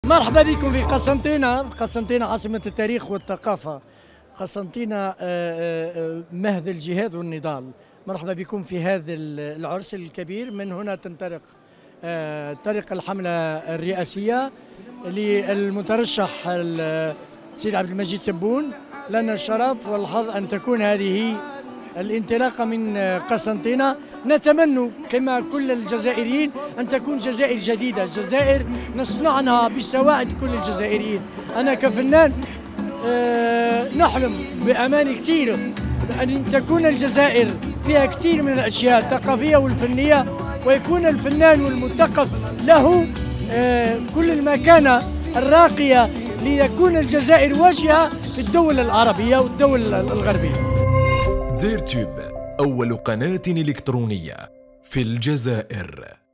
مرحبا بكم في قسنطينة. قسنطينة عاصمة التاريخ والثقافة، قسنطينة مهد الجهاد والنضال. مرحبا بكم في هذا العرس الكبير. من هنا تنطلق الحملة الرئاسية للمترشح السيد عبد المجيد تبون. لنا الشرف والحظ أن تكون هذه الانطلاقة من قسنطينة. نتمنى كما كل الجزائريين أن تكون جزائر جديدة، جزائر نصنعها بسواعد كل الجزائريين. أنا كفنان نحلم بأمان كثير أن تكون الجزائر فيها كثير من الأشياء الثقافية والفنية، ويكون الفنان والمثقف له كل المكانة الراقية ليكون الجزائر واجهة في الدول العربية والدول الغربية. زيرتيوب أول قناة إلكترونية في الجزائر.